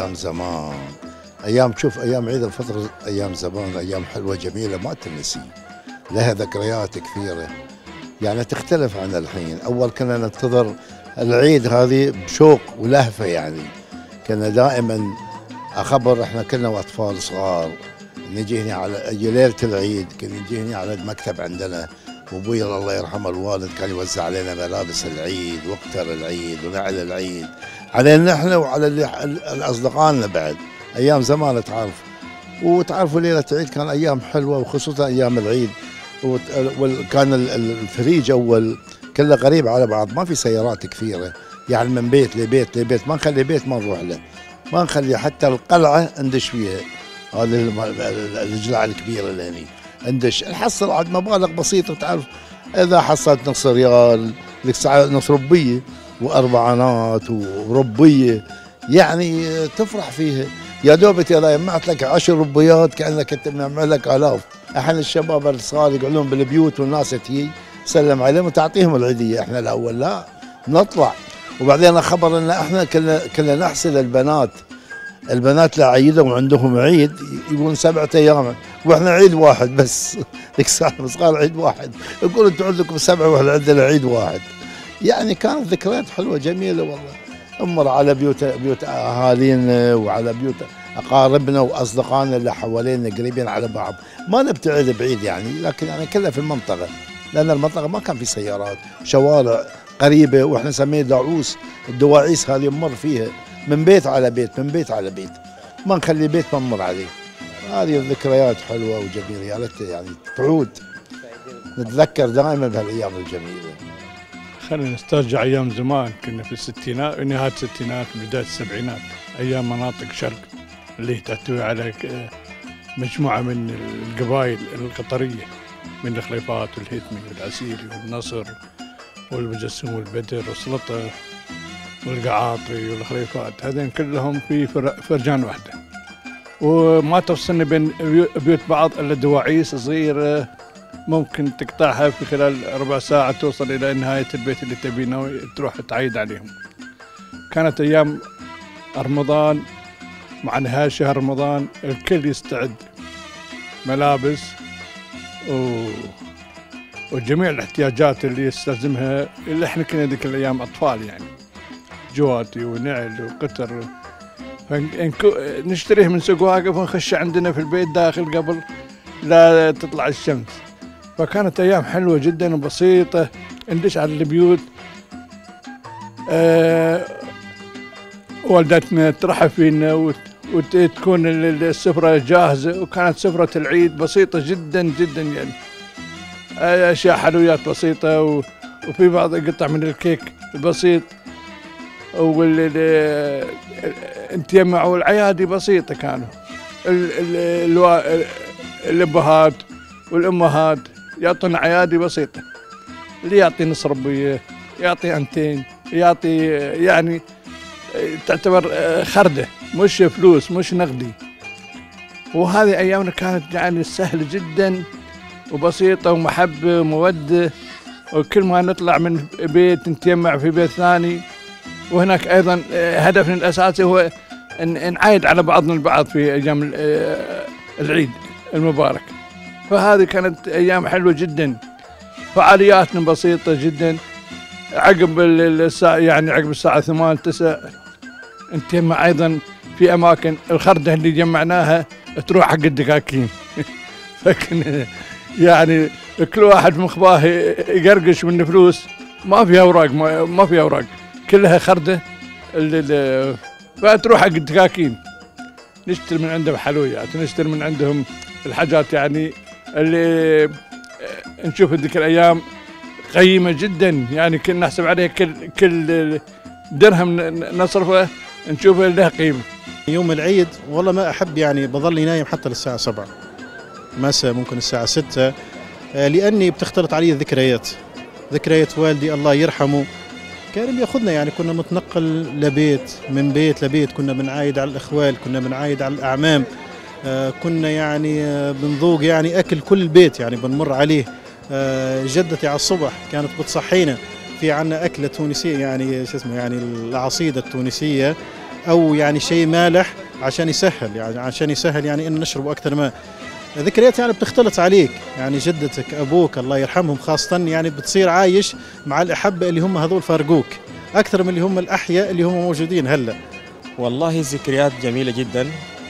أيام زمان. أيام، شوف أيام عيد الفطر، أيام زمان أيام حلوة جميلة ما تنسي، لها ذكريات كثيرة يعني تختلف عن الحين. أول كنا ننتظر العيد هذه بشوق ولهفة يعني، كنا دائما أخبر، إحنا كنا أطفال صغار نجي هنا على ليلة العيد، كنا نجي هنا على المكتب عندنا، وابوي الله يرحمه الوالد كان يوزع علينا ملابس العيد واقتر العيد ونعل العيد علينا احنا وعلى الاصدقائنا بعد. ايام زمان وتعرفوا ليله العيد كان ايام حلوه، وخصوصا ايام العيد. وكان الفريج اول كله قريب على بعض، ما في سيارات كثيره يعني، من بيت لبيت لبيت، ما نخلي بيت ما نروح له، ما نخلي حتى القلعه ندش فيها، هذه الجلعه الكبيره اللي هني ندش نحصل عاد مبالغ بسيطه. تعرف اذا حصلت نص ريال لك ساعه، نص ربيه واربعانات وربيه يعني تفرح فيها. يا دوبك اذا جمعت لك 10 ربيات كانك انت مجمع لك الاف. احنا الشباب الصغار يقعدون بالبيوت والناس تجي تسلم عليهم وتعطيهم العيديه. احنا الاول لا نطلع، وبعدين خبر ان احنا كنا نحسد البنات لا عيدهم عندهم عيد يقولون 7 ايام، واحنا عيد واحد بس. ذيك الساعه صغار عيد واحد، يقول انتم عندكم 7 واحنا عندنا عيد واحد. يعني كانت ذكريات حلوه جميله والله. نمر على بيوت اهالينا وعلى بيوت اقاربنا واصدقائنا اللي حوالينا قريبين على بعض، ما نبتعد بعيد يعني، لكن يعني كلها في المنطقه، لان المنطقه ما كان في سيارات، شوارع قريبه، واحنا نسميها دعوس. الدواعيس هذه نمر فيها من بيت على بيت، من بيت على بيت، ما نخلي بيت ما نمر عليه. هذه الذكريات حلوه وجميله، يا ريت يعني تعود، نتذكر دائما بهالايام الجميله. خلينا نسترجع ايام زمان، كنا في الستينات، نهايه الستينات بدايه السبعينات، ايام مناطق شرق اللي تحتوي على مجموعه من القبائل القطريه، من الخليفات والهيثمي والعسيري والنصر والمجسم والبدر والسلطه والقعاطي والخليفات، هذين كلهم في فرجان واحده، وما تفصلنا بين بيوت بعض الا دواعيس صغيره ممكن تقطعها في خلال ربع ساعه توصل الى نهايه البيت اللي تبينه تروح تعيد عليهم. كانت ايام رمضان، مع نهايه شهر رمضان الكل يستعد ملابس وجميع الاحتياجات اللي يستلزمها، اللي احنا كنا ذيك الايام اطفال يعني، جواتي ونعل وقطر، نشتريه من سوق واقف ونخش عندنا في البيت داخل قبل لا تطلع الشمس. فكانت ايام حلوه جدا وبسيطه، ندش على البيوت، والدتنا ترحب فينا وتكون السفره جاهزه، وكانت سفره العيد بسيطه جدا جدا يعني، اشياء حلويات بسيطه، وفي بعض قطع من الكيك البسيط، نتجمع، والعيادي بسيطه كانوا. الابهات والامهات يعطون عيادي بسيطه، اللي يعطي نص ربيه، يعطي انتين، يعطي يعني تعتبر خرده، مش فلوس، مش نقدي. وهذه ايامنا كانت يعني سهله جدا وبسيطه ومحبه وموده، وكل ما نطلع من بيت نتجمع في بيت ثاني. وهناك ايضا هدفنا الاساسي هو ان نعايد على بعضنا البعض في ايام العيد المبارك. فهذه كانت ايام حلوه جدا، فعالياتنا بسيطه جدا. عقب الساعه يعني عقب الساعه 8 9 نتجمع ايضا في اماكن، الخرده اللي جمعناها تروح حق الدكاكين. فكنا يعني كل واحد مخباه يقرقش من فلوس، ما في اوراق، ما في اوراق، كلها خرده، فتروح حق الدكاكين نشتري من عندهم حلويات، نشتري من عندهم الحاجات يعني اللي نشوف ذيك الايام قيمه جدا يعني، كنا نحسب عليها كل درهم نصرفه نشوفه له قيمه. يوم العيد والله ما احب يعني بظل نايم حتى للساعه 7 مساء، ممكن الساعه 6، لاني بتختلط علي ذكريات والدي الله يرحمه، كان بياخذنا يعني، كنا نتنقل لبيت، من بيت لبيت، كنا بنعايد على الاخوال، كنا بنعايد على الاعمام، كنا يعني بنذوق يعني اكل كل بيت يعني بنمر عليه. جدتي على الصبح كانت بتصحينا، في عنا اكله تونسيه يعني شو اسمه يعني العصيده التونسيه، أو يعني شيء مالح عشان يسهل يعني إن نشربه أكثر ماء. ذكريات يعني بتختلط عليك، يعني جدتك أبوك الله يرحمهم خاصة، يعني بتصير عايش مع الأحبة اللي هم هذول فارقوك أكثر من اللي هم الأحياء اللي هم موجودين هلا. والله ذكريات جميلة جدا،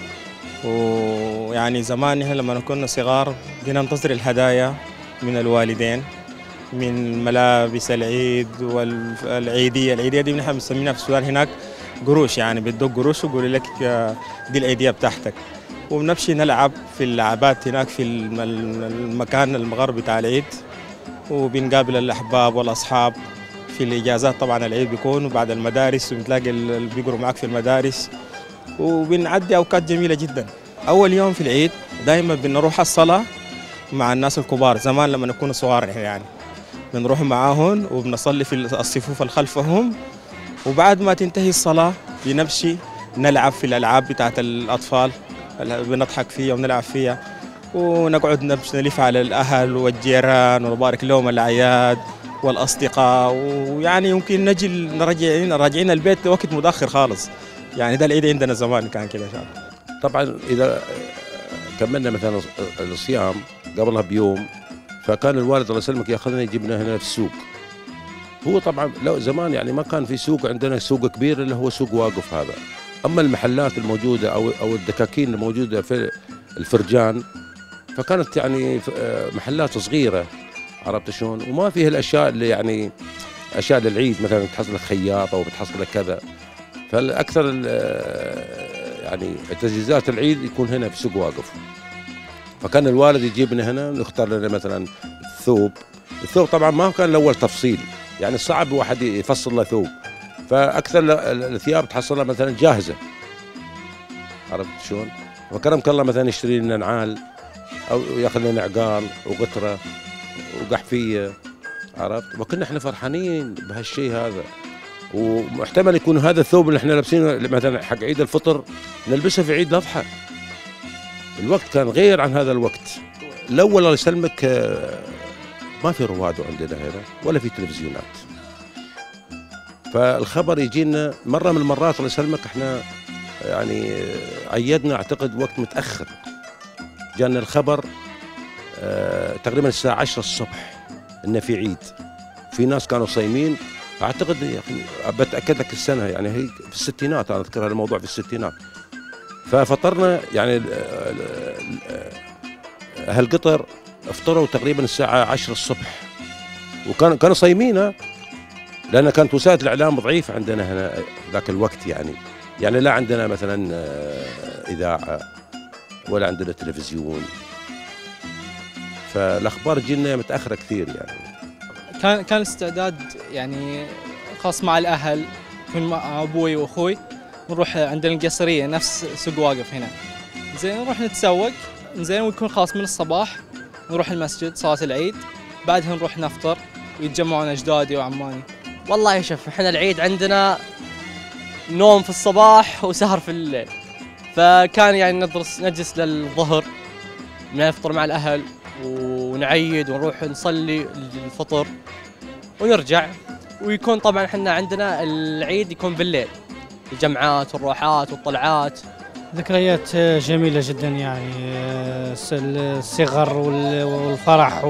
ويعني زمان نحن لما كنا صغار بننتظر الهدايا من الوالدين، من ملابس العيد العيدية دي نحن بنسميها في السودان هناك قروش، يعني بتدق قروش ويقول لك دي العيدية بتاعتك، وبنمشي نلعب في اللعبات هناك في المكان المغرب بتاع العيد، وبنقابل الأحباب والأصحاب في الإجازات. طبعا العيد بيكون بعد المدارس، وبتلاقي اللي بيقروا معك في المدارس، وبنعدي أوقات جميلة جدا. أول يوم في العيد دائما بنروح الصلاة مع الناس الكبار، زمان لما نكون صغار يعني بنروح معاهم وبنصلي في الصفوف اللي خلفهم، وبعد ما تنتهي الصلاة بنمشي نلعب في الألعاب بتاعت الأطفال، بنضحك فيها ونلعب فيها، ونقعد نلف على الأهل والجيران ونبارك لهم الأعياد والأصدقاء، ويعني يمكن نجي راجعين البيت وقت متأخر خالص. يعني ده العيد عندنا زمان كان كده. طبعا إذا كملنا مثلا الصيام قبلها بيوم، فكان الوالد الله يسلمك ياخذنا يجيبنا هنا في السوق. هو طبعا لو زمان يعني ما كان في سوق عندنا سوق كبير اللي هو سوق واقف هذا، اما المحلات الموجوده او الدكاكين الموجوده في الفرجان فكانت يعني محلات صغيره، عرفت شلون؟ وما فيها الاشياء اللي يعني اشياء للعيد، مثلا تحصل لك خياط او بتحصل لك كذا. فالاكثر يعني تجهيزات العيد يكون هنا في سوق واقف. فكان الوالد يجيبنا هنا نختار لنا مثلا الثوب طبعا ما كان الاول تفصيل، يعني صعب واحد يفصل له ثوب، فاكثر الثياب تحصلها مثلا جاهزه، عرفت شلون؟ فكرمك الله مثلا يشتري لنا نعال او ياخذ لنا عقال وغتره وقحفيه، عرفت؟ وكنا احنا فرحانين بهالشيء هذا. ومحتمل يكون هذا الثوب اللي احنا لابسينه مثلا حق عيد الفطر نلبسه في عيد الاضحى. الوقت كان غير عن هذا الوقت. الاول الله يسلمك ما في رواد عندنا هنا ولا في تلفزيونات، فالخبر يجينا مره من المرات الله يسلمك احنا يعني عيدنا اعتقد وقت متاخر، جانا الخبر تقريبا الساعه 10 الصبح انه في عيد. في ناس كانوا صايمين اعتقد، يا اخي بتاكد لك السنه يعني هي في الستينات، انا اذكر هذا الموضوع في الستينات. ففطرنا يعني اهل قطر افطروا تقريبا الساعه 10 الصبح، وكانوا صايمين، لان كانت وسائل الاعلام ضعيفه عندنا هنا ذاك الوقت، يعني لا عندنا مثلا اذاعه ولا عندنا تلفزيون، فالاخبار جينا متاخره كثير. يعني كان الاستعداد يعني خاص مع الاهل، كنت مع ابوي واخوي نروح عندنا القصريه نفس سوق واقف هنا، زين نروح نتسوق، زين ويكون خاص من الصباح نروح المسجد صلاة العيد، بعدها نروح نفطر ويتجمعون اجدادي وعماني. والله شوف احنا العيد عندنا نوم في الصباح وسهر في الليل، فكان يعني نجلس للظهر نفطر مع الاهل ونعيد ونروح نصلي الفطر ونرجع. ويكون طبعا احنا عندنا العيد يكون بالليل، الجمعات والروحات والطلعات. ذكريات جميلة جدا، يعني الصغر والفرح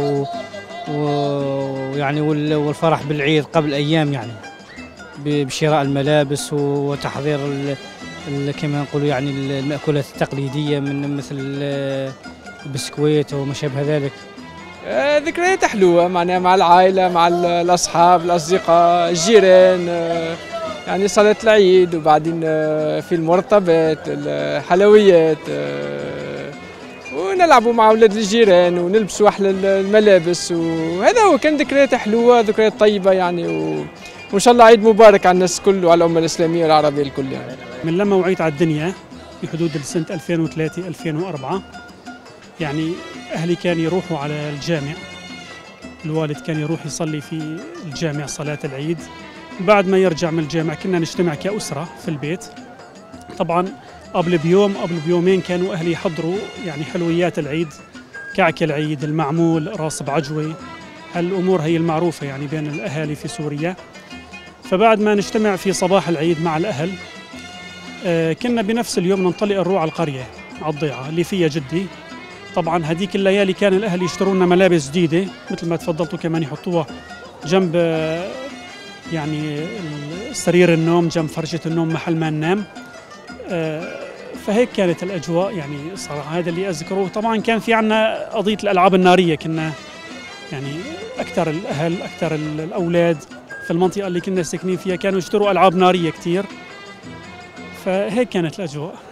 ويعني والفرح بالعيد قبل أيام، يعني بشراء الملابس وتحضير كما نقولوا يعني المأكولات التقليدية من مثل البسكويت وما شابه ذلك. ذكريات حلوة معناها مع العائلة، مع الأصحاب الأصدقاء الجيران، يعني صلاة العيد، وبعدين في المرتبات الحلويات، ونلعبوا مع أولاد الجيران ونلبسوا أحلى الملابس، وهذا هو كان ذكريات حلوة، ذكريات طيبة يعني، وإن شاء الله عيد مبارك على الناس كله وعلى الأمة الإسلامية والعربية الكل. يعني من لما وعيت على الدنيا في حدود سنة 2003 2004 يعني أهلي كانوا يروحوا على الجامع، الوالد كان يروح يصلي في الجامع صلاة العيد، بعد ما يرجع من الجامع كنا نجتمع كأسرة في البيت. طبعا قبل بيومين كانوا أهلي يحضروا يعني حلويات العيد، كعك العيد، المعمول، راس بعجوة، هالأمور هي المعروفة يعني بين الأهالي في سوريا. فبعد ما نجتمع في صباح العيد مع الأهل كنا بنفس اليوم ننطلق نروح على القرية على الضيعة اللي فيها جدي. طبعا هذيك الليالي كان الأهل يشتروا لنا ملابس جديدة مثل ما تفضلتوا، كمان يحطوها جنب يعني سرير النوم، جنب فرشة النوم محل ما ننام. فهيك كانت الأجواء يعني صراحة، هذا اللي أذكره. طبعا كان في عنا قضية الألعاب النارية، كنا يعني أكثر الأهل أكثر الأولاد في المنطقة اللي كنا ساكنين فيها كانوا يشتروا ألعاب نارية كتير، فهيك كانت الأجواء.